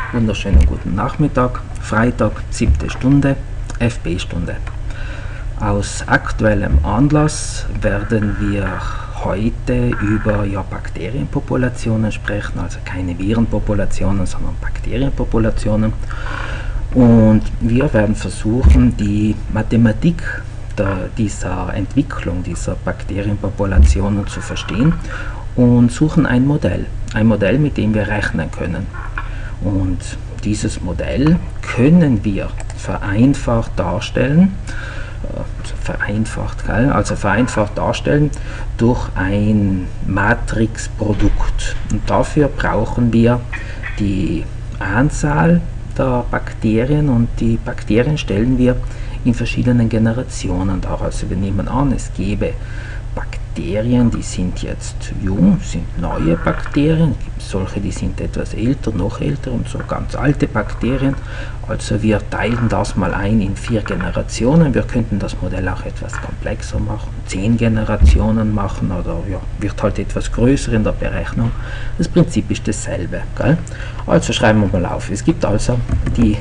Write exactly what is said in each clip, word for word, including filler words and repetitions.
Wunderschönen guten Nachmittag, Freitag, siebte Stunde, F B-Stunde. Aus aktuellem Anlass werden wir heute über ja, Bakterienpopulationen sprechen, also keine Virenpopulationen, sondern Bakterienpopulationen. Und wir werden versuchen, die Mathematik der, dieser Entwicklung dieser Bakterienpopulationen zu verstehen und suchen ein Modell, ein Modell, mit dem wir rechnen können. Und dieses Modell können wir vereinfacht darstellen, also vereinfacht, also vereinfacht darstellen durch ein Matrixprodukt. Und dafür brauchen wir die Anzahl der Bakterien, und die Bakterien stellen wir in verschiedenen Generationen dar. Also wir nehmen an, es gäbe Bakterien, die sind jetzt jung, sind neue Bakterien, es gibt solche, die sind etwas älter, noch älter und so ganz alte Bakterien. Also wir teilen das mal ein in vier Generationen. Wir könnten das Modell auch etwas komplexer machen, zehn Generationen machen, oder ja, wird halt etwas größer in der Berechnung. Das Prinzip ist dasselbe. Gell? Also schreiben wir mal auf. Es gibt also die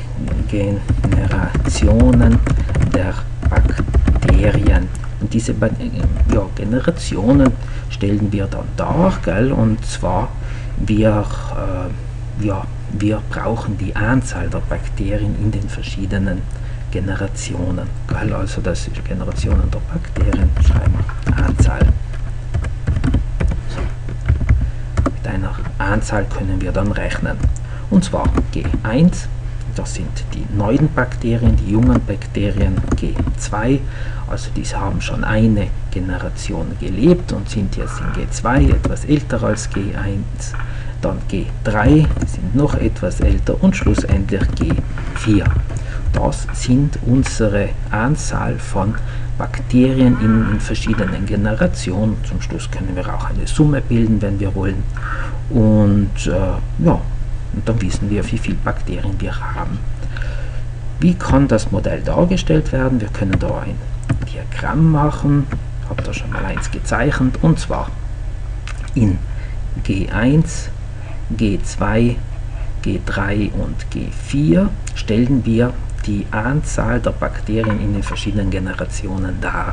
Generationen der Bakterien. Und diese ja, Generationen stellen wir dann dar, gell? Und zwar wir, äh, ja, wir brauchen die Anzahl der Bakterien in den verschiedenen Generationen. Gell? Also das ist Generationen der Bakterien, schreiben wir Anzahl. So. Mit einer Anzahl können wir dann rechnen. Und zwar G eins. Das sind die neuen Bakterien, die jungen Bakterien, G zwei, also die haben schon eine Generation gelebt und sind jetzt in G zwei, etwas älter als G eins, dann G drei, die sind noch etwas älter, und schlussendlich G vier. Das sind unsere Anzahl von Bakterien in, in verschiedenen Generationen. Zum Schluss können wir auch eine Summe bilden, wenn wir wollen. Und äh, ja, und dann wissen wir, wie viele Bakterien wir haben. Wie kann das Modell dargestellt werden? Wir können da ein Diagramm machen. Ich habe da schon mal eins gezeichnet. Und zwar in G eins, G zwei, G drei und G vier stellen wir die Anzahl der Bakterien in den verschiedenen Generationen dar.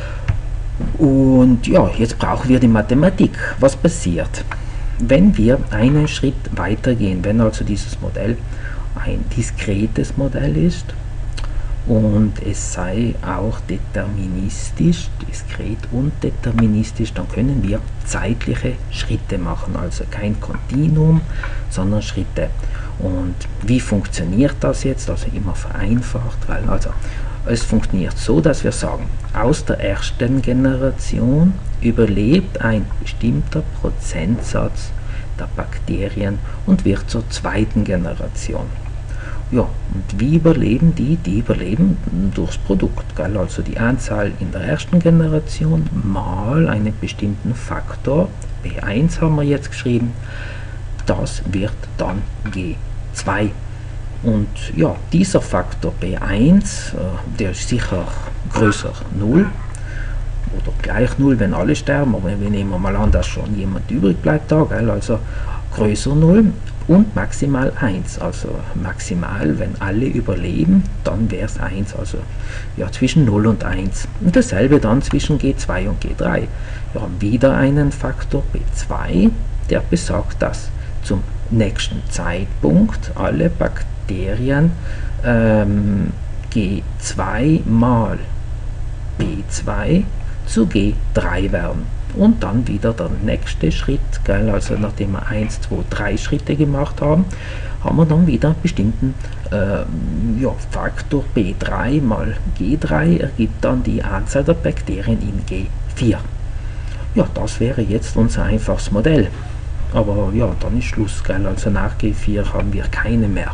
Und ja, jetzt brauchen wir die Mathematik. Was passiert, wenn wir einen Schritt weitergehen, wenn also dieses Modell ein diskretes Modell ist und es sei auch deterministisch, diskret und deterministisch, dann können wir zeitliche Schritte machen, also kein Kontinuum, sondern Schritte. Und wie funktioniert das jetzt? Also immer vereinfacht, weil also es funktioniert so, dass wir sagen, aus der ersten Generation überlebt ein bestimmter Prozentsatz der Bakterien und wird zur zweiten Generation. Ja, und wie überleben die? Die überleben durchs Produkt, gell? Also die Anzahl in der ersten Generation mal einen bestimmten Faktor, B eins haben wir jetzt geschrieben, das wird dann G zwei. Und ja, dieser Faktor B eins, äh, der ist sicher größer null oder gleich null, wenn alle sterben, aber wir nehmen mal an, dass schon jemand übrig bleibt da, gell? Also größer null und maximal eins, also maximal, wenn alle überleben, dann wäre es eins, also ja, zwischen null und eins. Und dasselbe dann zwischen G zwei und G drei. Wir haben wieder einen Faktor B zwei, der besagt, dass zum nächsten Zeitpunkt alle Bakterien ähm, G zwei mal B zwei zu G drei werden. Und dann wieder der nächste Schritt, gell? Also nachdem wir eins, zwei, drei Schritte gemacht haben, haben wir dann wieder einen bestimmten äh, ja, Faktor B drei mal G drei ergibt dann die Anzahl der Bakterien in G vier. Ja, das wäre jetzt unser einfaches Modell. Aber ja, dann ist Schluss, gell? Also nach G vier haben wir keine mehr.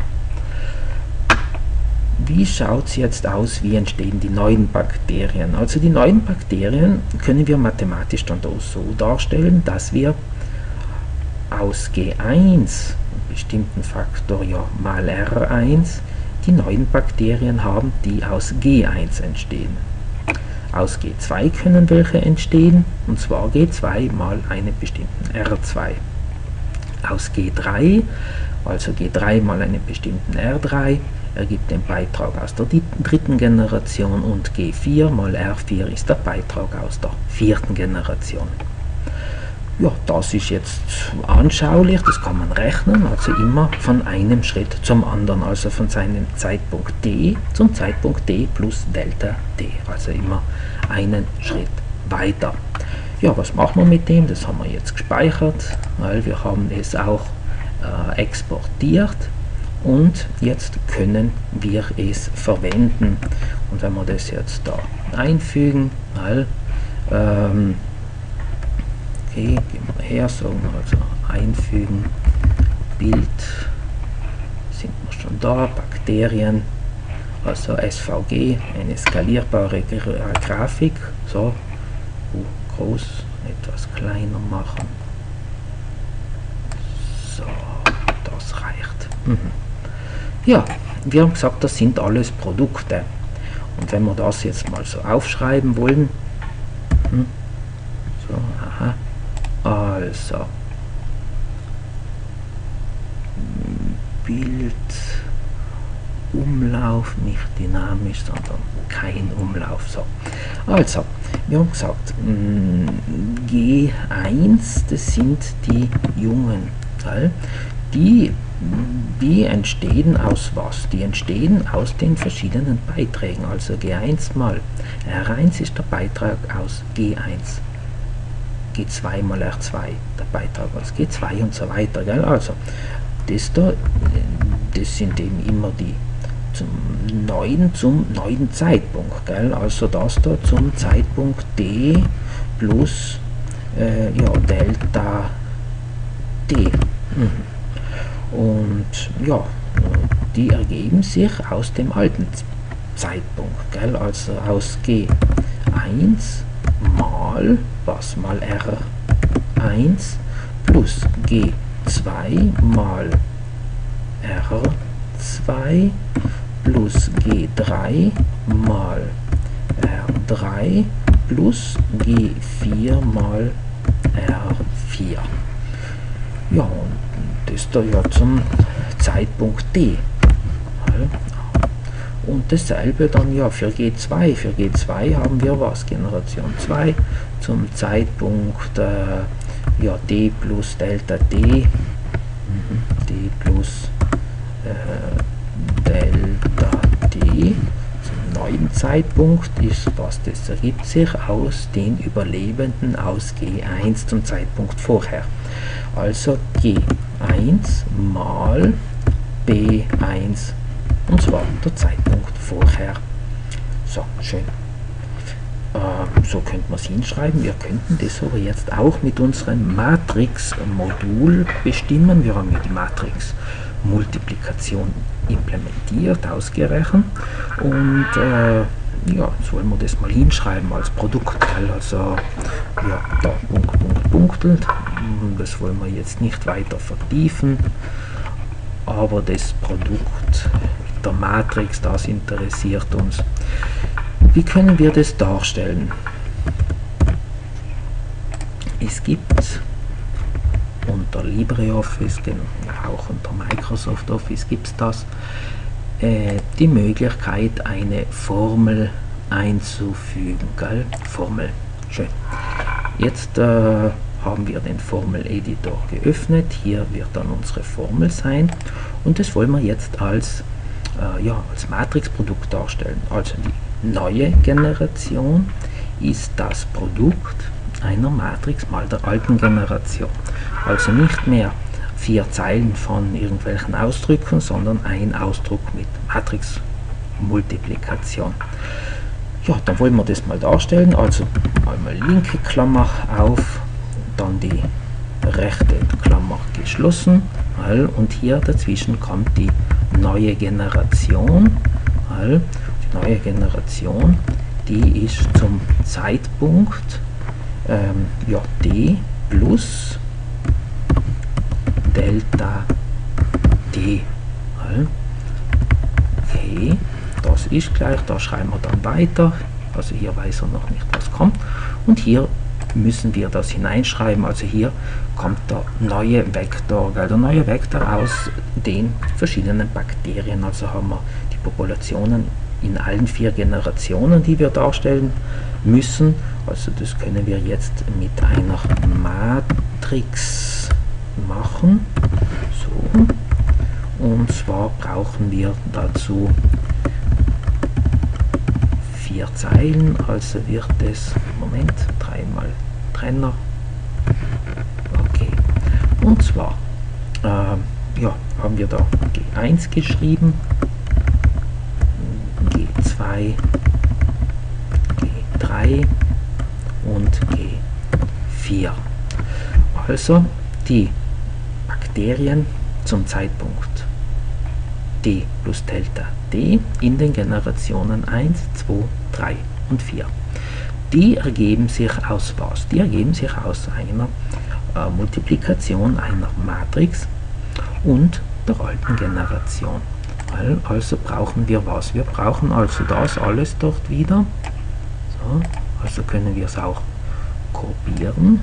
Wie schaut es jetzt aus, wie entstehen die neuen Bakterien? Also die neuen Bakterien können wir mathematisch dann so darstellen, dass wir aus G eins, einen bestimmten Faktor ja, mal R eins, die neuen Bakterien haben, die aus G eins entstehen. Aus G zwei können welche entstehen, und zwar G zwei mal einen bestimmten R zwei. aus G drei, also G drei mal einen bestimmten R drei, ergibt den Beitrag aus der dritten Generation und G vier mal R vier ist der Beitrag aus der vierten Generation. Ja, das ist jetzt anschaulich, das kann man rechnen, also immer von einem Schritt zum anderen, also von seinem Zeitpunkt t zum Zeitpunkt t plus Delta t, also immer einen Schritt weiter. Ja, was machen wir mit dem? Das haben wir jetzt gespeichert, weil wir haben es auch äh, exportiert und jetzt können wir es verwenden. Und wenn wir das jetzt da einfügen, weil ähm, okay, gehen wir her, sagen wir also einfügen, Bild, sind wir schon da, Bakterien, also S V G, eine skalierbare Grafik, so, uh, groß, etwas kleiner machen, so, das reicht. Mhm. Ja, wir haben gesagt, das sind alles Produkte, und wenn wir das jetzt mal so aufschreiben wollen, hm, so, aha, also, Bild, Umlauf, nicht dynamisch, sondern kein Umlauf. So. Also, wir haben gesagt, G eins, das sind die Jungen. Die, die entstehen aus was? Die entstehen aus den verschiedenen Beiträgen. Also G eins mal R eins ist der Beitrag aus G eins. G zwei mal R zwei, der Beitrag aus G zwei und so weiter. Gell? Also, das da, das sind eben immer die zum neuen, zum neuen Zeitpunkt. Gell? Also das da zum Zeitpunkt t plus äh, ja, Delta t. Mhm. Und ja, die ergeben sich aus dem alten Zeitpunkt. Gell? Also aus G eins mal was mal R eins plus G zwei mal R zwei plus G drei mal R drei plus G vier mal R vier. Ja, und das da ja zum Zeitpunkt t. Und dasselbe dann ja für G zwei. Für G zwei haben wir was? Generation zwei zum Zeitpunkt äh, ja, d plus Delta t, mhm. d plus äh, Delta t zum neuen Zeitpunkt ist was? Das ergibt sich aus den Überlebenden aus G eins zum Zeitpunkt vorher. Also G eins mal B eins, und zwar der Zeitpunkt vorher. So, schön. Ähm, so könnte man es hinschreiben. Wir könnten das aber jetzt auch mit unserem Matrix-Modul bestimmen. Wir haben ja die Matrix-Multiplikation implementiert, ausgerechnet. Und äh, ja, jetzt wollen wir das mal hinschreiben als Produktteil. Also, ja, da Punkt, Punkt, Punktelt. Das wollen wir jetzt nicht weiter vertiefen. Aber das Produkt der Matrix, das interessiert uns. Wie können wir das darstellen? Es gibt unter LibreOffice, auch unter Microsoft Office gibt es das, äh, die Möglichkeit, eine Formel einzufügen. Gell? Formel, schön. Jetzt äh, haben wir den Formel-Editor geöffnet. Hier wird dann unsere Formel sein und das wollen wir jetzt als, äh, ja, als Matrix-Produkt darstellen. Also die neue Generation ist das Produkt einer Matrix mal der alten Generation. Also nicht mehr vier Zeilen von irgendwelchen Ausdrücken, sondern ein Ausdruck mit Matrix-Multiplikation. Ja, dann wollen wir das mal darstellen. Also einmal linke Klammer auf, dann die rechte Klammer geschlossen, und hier dazwischen kommt die neue Generation. Die neue Generation, die ist zum Zeitpunkt ähm, ja, d plus Delta t. Okay, das ist gleich, da schreiben wir dann weiter. Also hier weiß er noch nicht, was kommt. Und hier müssen wir das hineinschreiben. Also hier kommt der neue Vektor, der neue Vektor aus den verschiedenen Bakterien. Also haben wir die Populationen in allen vier Generationen, die wir darstellen müssen. Also das können wir jetzt mit einer Matrix machen. So. Und zwar brauchen wir dazu vier Zeilen, also wird es, Moment, dreimal Trenner. Okay. Und zwar äh, ja, haben wir da G eins geschrieben, G zwei, G drei und G vier. Also die Bakterien zum Zeitpunkt D plus Delta D in den Generationen eins, zwei, drei und vier. Die ergeben sich aus was? Die ergeben sich aus einer äh, Multiplikation einer Matrix und der alten Generation. Also brauchen wir was? Wir brauchen also das alles dort wieder. So, also können wir es auch kopieren.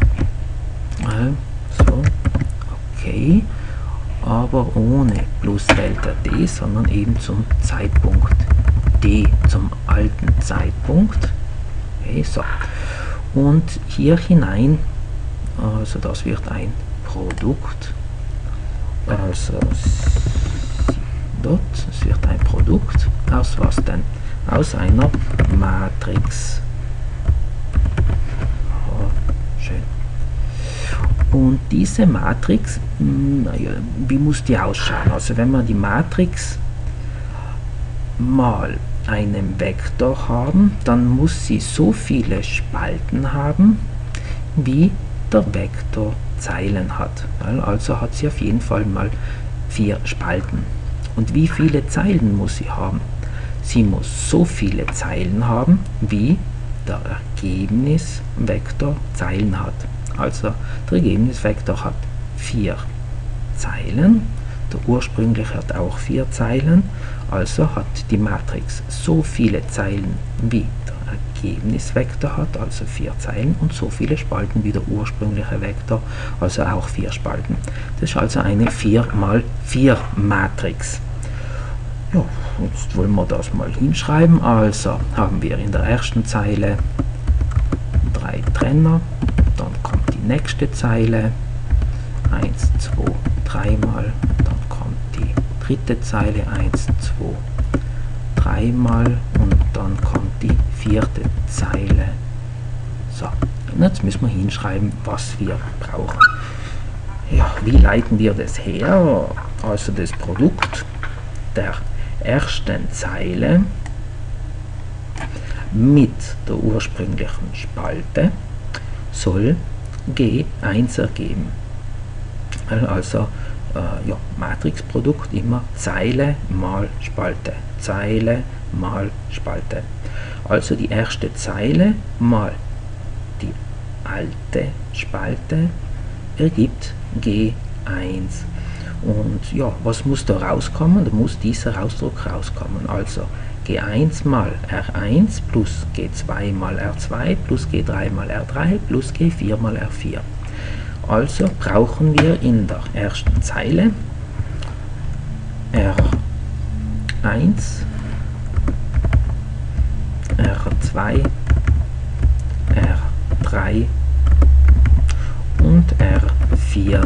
Also, okay. Aber ohne plus Delta D, sondern eben zum Zeitpunkt D, zum alten Zeitpunkt. Okay, so. Und hier hinein, also das wird ein Produkt, also dort, es wird ein Produkt, aus was denn? Aus einer Matrix. Oh, schön. Und diese Matrix, wie muss die ausschauen? Also wenn wir die Matrix mal einen Vektor haben, dann muss sie so viele Spalten haben, wie der Vektor Zeilen hat. Also hat sie auf jeden Fall mal vier Spalten. Und wie viele Zeilen muss sie haben? Sie muss so viele Zeilen haben, wie der Ergebnisvektor Zeilen hat. Also der Ergebnisvektor hat vier Zeilen, der ursprüngliche hat auch vier Zeilen, also hat die Matrix so viele Zeilen wie der Ergebnisvektor hat, also vier Zeilen, und so viele Spalten wie der ursprüngliche Vektor, also auch vier Spalten. Das ist also eine vier mal vier Matrix. Ja, jetzt wollen wir das mal hinschreiben. Also haben wir in der ersten Zeile drei Trenner, dann kommt die nächste Zeile, eins, zwei, drei mal, dann kommt die dritte Zeile, eins, zwei, drei mal und dann kommt die vierte Zeile. So, und jetzt müssen wir hinschreiben, was wir brauchen. Ja, wie leiten wir das her? Also das Produkt der ersten Zeile mit der ursprünglichen Spalte soll G eins ergeben. Also äh, ja, Matrixprodukt immer Zeile mal Spalte, Zeile mal Spalte. Also die erste Zeile mal die alte Spalte ergibt G eins. Und ja, was muss da rauskommen? Da muss dieser Ausdruck rauskommen. Also G eins mal R eins plus G zwei mal R zwei plus G drei mal R drei plus G vier mal R vier. Also brauchen wir in der ersten Zeile R eins, R zwei, R drei und R vier.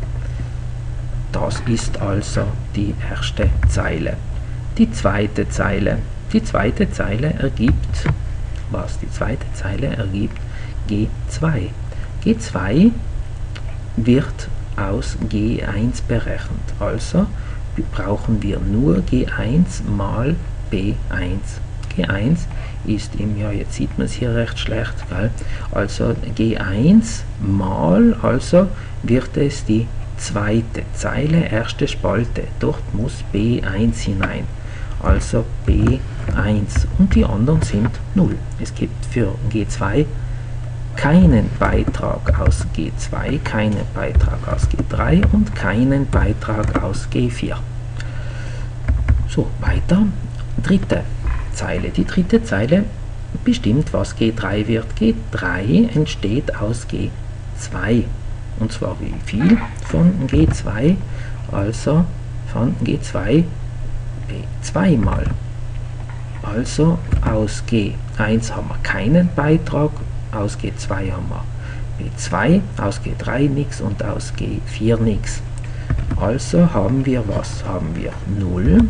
Das ist also die erste Zeile. Die zweite Zeile. Die zweite Zeile ergibt, was? Die zweite Zeile ergibt G zwei. G zwei wird aus G eins berechnet. Also brauchen wir nur G eins mal B eins. G eins ist im, ja jetzt sieht man es hier recht schlecht, gell? Also G eins mal, also wird es die zweite Zeile, erste Spalte. Dort muss B eins hinein. Also B eins und die anderen sind null. Es gibt für G zwei keinen Beitrag aus G zwei, keinen Beitrag aus G drei und keinen Beitrag aus G vier. So, weiter. Dritte Zeile. Die dritte Zeile bestimmt, was G drei wird. G drei entsteht aus G zwei. Und zwar wie viel von G zwei? Also von G zwei B zwei mal. Also aus G eins haben wir keinen Beitrag, aus G zwei haben wir B zwei, aus G drei nichts und aus G vier nichts. Also haben wir was? Haben wir null,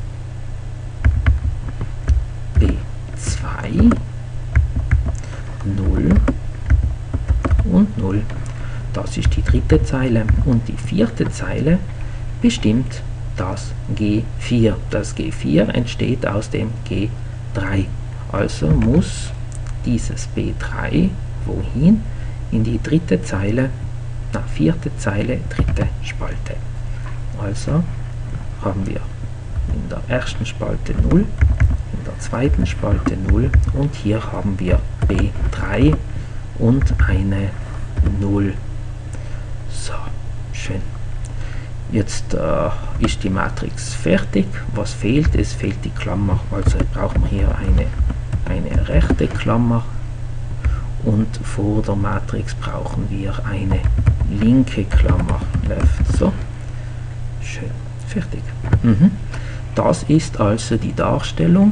B zwei, null und null. Das ist die dritte Zeile. Und die vierte Zeile bestimmt das G vier. Das G vier entsteht aus dem G drei. Also muss dieses B drei wohin? In die dritte Zeile, na, vierte Zeile, dritte Spalte. Also haben wir in der ersten Spalte null, in der zweiten Spalte null und hier haben wir B drei und eine null. So, schön. Jetzt äh, ist die Matrix fertig. Was fehlt? Es fehlt die Klammer. Also brauchen wir hier eine, eine rechte Klammer und vor der Matrix brauchen wir eine linke Klammer. Left. So, schön. Fertig. Mhm. Das ist also die Darstellung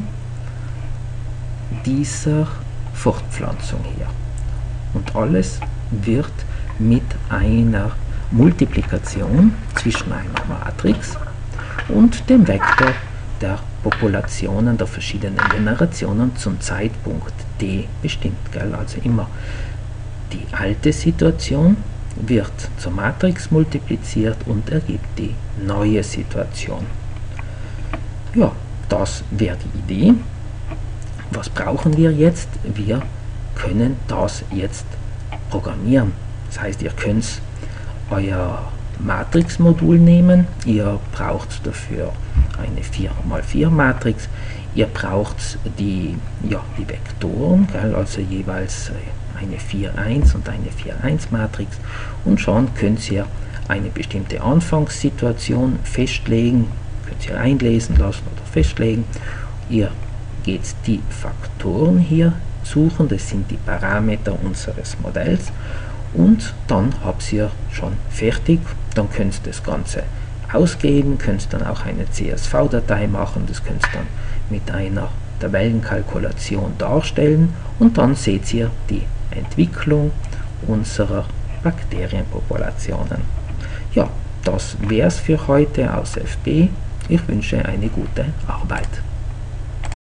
dieser Fortpflanzung hier. Und alles wird mit einer Multiplikation zwischen einer Matrix und dem Vektor der Populationen der verschiedenen Generationen zum Zeitpunkt t bestimmt. Gell? Also immer die alte Situation wird zur Matrix multipliziert und ergibt die neue Situation. Ja, das wäre die Idee. Was brauchen wir jetzt? Wir können das jetzt programmieren. Das heißt, ihr könnt euer Matrix-Modul nehmen, ihr braucht dafür eine vier mal vier Matrix, ihr braucht die, ja, die Vektoren, gell, also jeweils eine vier eins und eine vier eins Matrix, und schon könnt ihr eine bestimmte Anfangssituation festlegen, könnt ihr einlesen lassen oder festlegen. Ihr geht die Faktoren hier suchen, das sind die Parameter unseres Modells, und dann habt ihr schon fertig. Dann könnt ihr das Ganze ausgeben, könnt dann auch eine C S V-Datei machen, das könnt ihr dann mit einer Tabellenkalkulation darstellen und dann seht ihr die Entwicklung unserer Bakterienpopulationen. Ja, das wäre es für heute aus F B. Ich wünsche eine gute Arbeit.